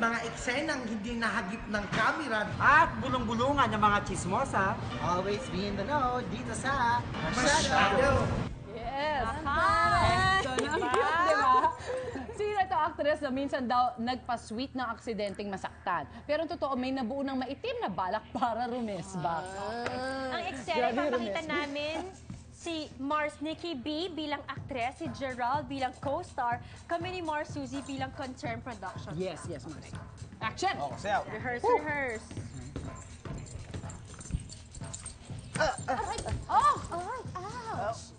mga eksenang hindi nahagip ng kamera. At bulong-bulungan ng mga chismosa. Always be in the know dito sa Masyado. Yes. Hi! So, diba? Sino ito actress na minsan daw nagpa-sweet ng aksidenteng masaktan. Pero totoo, may nabuo ng maitim na balak para rumesbak. Ang eksena, papakita namin si Mars Nikki B bilang actress, si Gerald bilang co-star, kami ni Mars Suzy bilang concern production. Yes, yes, Mars. Action! Oh, sayaw. Rehearse, rehearse. Oh! Ouch!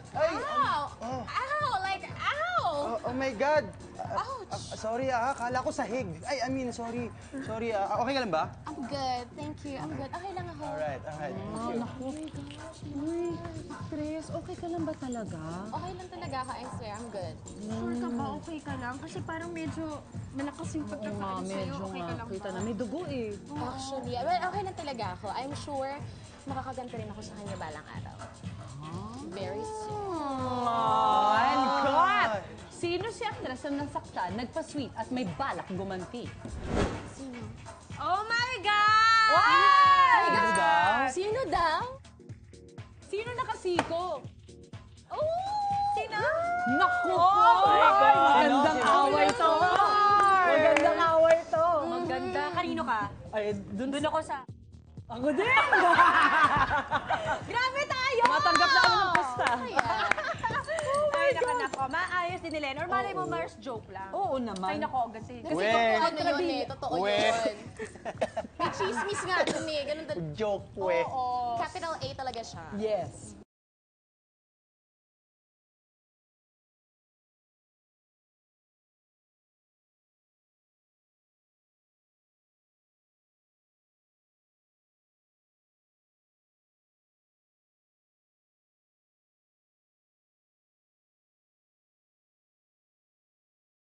Ow! Like, ow! Oh my God! Ouch! Sorry akala ko sahig. I mean, sorry. Sorry, okay ka lang ba? I'm good. Thank you. I'm good. Okay lang ako. Alright. Oh, naku. Uy, actress, okay ka lang ba talaga? Okay lang talaga ako. I swear, I'm good. Sure ka ba? Okay ka lang? Kasi parang medyo malakas yung Oo nga, pagkakaano sa'yo. medyo Okay nga. ka lang Kita ba? na, may dugo eh. Actually, well, okay lang talaga ako. I'm sure makakaganto rin ako sa kanya balang araw. Very soon. Oh, and cut! Sino si actress na nasaktan, nagpa-sweet at may balak gumanti? Oh my God! Wow! Sino daw? Sino nakasiko? Sino? Naku po! Magandang away to! Magandang away to! Maganda. Kanino ka? Ay, dun Doon ako sa... Ako din! Grabe tayo! Matanggap na ako ng pusta. Ay, nako. Maayos din nila. Or malay mo, Mars, joke lang. Oo naman. Ay, nako. Kasi Kasi We. totoo na yun eh. Totoo We. yun. May chismis nga dun eh. Ganun dun. Joke, we. Oo. Capital A talaga siya. Yes.